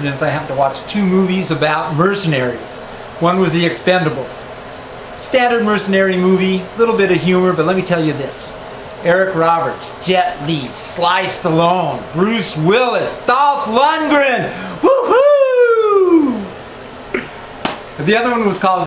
I happened to watch 2 movies about mercenaries. One was the Expendables. Standard mercenary movie, a little bit of humor, but let me tell you this. Eric Roberts, Jet Li, Sly Stallone, Bruce Willis, Dolph Lundgren! Woohoo! The other one was called